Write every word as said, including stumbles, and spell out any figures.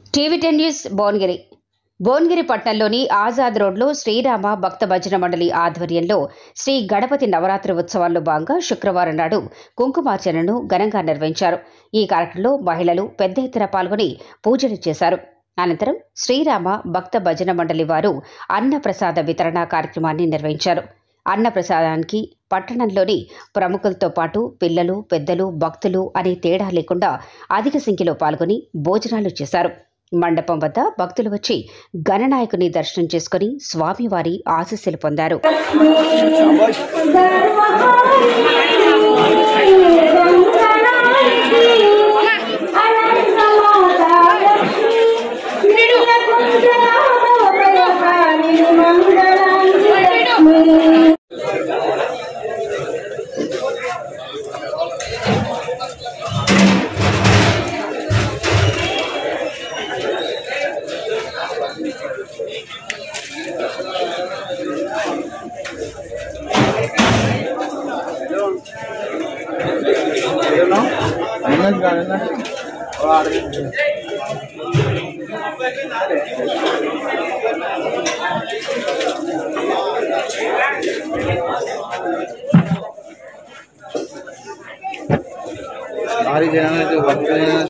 TV ten news Bhuvanagiri Bhuvanagiri పట్టణంలోని ఆజాద్ రోడ్లో శ్రీరామ భక్త భజన మండలి ఆధ్వర్యంలో శ్రీ గణపతి నవరాత్రి ఉత్సవాల్లో భాగంగా శుక్రవారం నాడు కుంకుమార్చనను ఘనంగా నిర్వహించారు. ఈ కార్యక్రమంలో మహిళలు పెద్ద ఎత్తున పాల్గొని పూజలు చేశారు. అనంతరం శ్రీరామ భక్త భజన మండలి వారు అన్నప్రసాద వితరణ కార్యక్రమాన్ని నిర్వహించారు. అన్నప్రసాదానికి పట్టణంలోని ప్రముఖులతో పాటు పిల్లలు, పెద్దలు, భక్తులు అనే తేడా లేకుండా అధిక సంఖ్యలో పాల్గొని భోజనాలు చేశారు. మండపం వద్ద భక్తులు వచ్చి గణనాయకుని దర్శనం చేసుకుని స్వామివారి ఆశీస్సులు పొందారు. हमारी